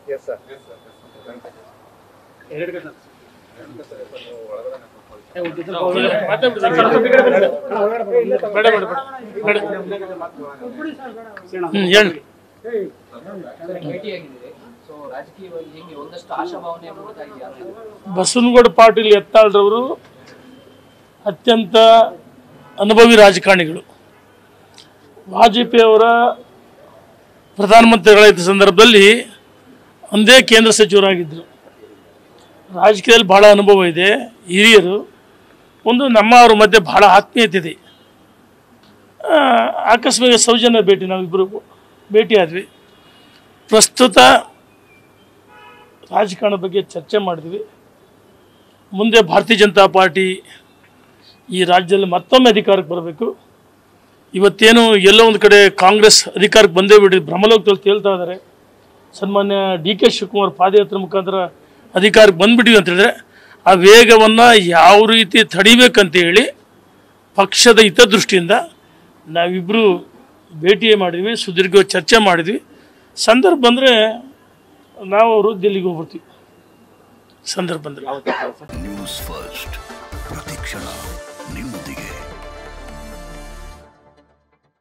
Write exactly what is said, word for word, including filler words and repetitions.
ಬಸವನಗೌಡ ಪಾಟೀಲ್ ಯತ್ನಾಳ್ರವರು ಅತ್ಯಂತ ಅನುಭವಿ ರಾಜಕಾರಣಿಗಳು. ವಾಜಪೇಯಿ ಅವರ ಪ್ರಧಾನಮಂತ್ರಿಗಳಾದ ಸಂದರ್ಭದಲ್ಲಿ ಒಂದೇ ಕೇಂದ್ರ ಸಚಿವರಾಗಿದ್ದರು. ರಾಜಕೀಯದಲ್ಲಿ ಭಾಳ ಅನುಭವ ಇದೆ, ಹಿರಿಯರು. ಒಂದು ನಮ್ಮ ಅವ್ರ ಮಧ್ಯೆ ಭಾಳ ಆತ್ಮೀಯತೆ ಇದೆ. ಆಕಸ್ಮಿಕ ಸೌಜನ್ಯ ಭೇಟಿ, ನಾವಿಬ್ಬರು ಭೇಟಿಯಾದ್ವಿ. ಪ್ರಸ್ತುತ ರಾಜಕಾರಣ ಬಗ್ಗೆ ಚರ್ಚೆ ಮಾಡಿದ್ವಿ. ಮುಂದೆ ಭಾರತೀಯ ಜನತಾ ಪಾರ್ಟಿ ಈ ರಾಜ್ಯದಲ್ಲಿ ಮತ್ತೊಮ್ಮೆ ಅಧಿಕಾರಕ್ಕೆ ಬರಬೇಕು. ಇವತ್ತೇನು ಎಲ್ಲೋ ಒಂದು ಕಡೆ ಕಾಂಗ್ರೆಸ್ ಅಧಿಕಾರಕ್ಕೆ ಬಂದೇ ಬಿಡಿ ಭ್ರಮಲೋಕದಲ್ಲಿ ತೇಳ್ತಾ ಇದ್ದಾರೆ. ಸನ್ಮಾನ್ಯ ಡಿ ಕೆ ಶಿವಕುಮಾರ್ ಪಾದಯಾತ್ರೆ ಮುಖಾಂತರ ಅಧಿಕಾರಕ್ಕೆ ಬಂದುಬಿಟ್ಟಿವಿ ಅಂತ ಹೇಳಿದ್ರೆ ಆ ವೇಗವನ್ನು ಯಾವ ರೀತಿ ತಡಿಬೇಕಂತ ಹೇಳಿ ಪಕ್ಷದ ಹಿತದೃಷ್ಟಿಯಿಂದ ನಾವಿಬ್ಬರು ಭೇಟಿ ಮಾಡಿದ್ವಿ, ಸುದೀರ್ಘ ಚರ್ಚೆ ಮಾಡಿದ್ವಿ. ಸಂದರ್ಭ ಬಂದರೆ ನಾವು ಅವರು ದಿಲ್ಲಿಗೆ ಹೋಗ್ಬಿಡ್ತೀವಿ. ಸಂದರ್ಭ ಬಂದರೆ ನ್ಯೂಸ್ ಫಸ್ಟ್ ಪ್ರತಿಕ್ಷಣ ನಿಮ್ಮೊಂದಿಗೆ.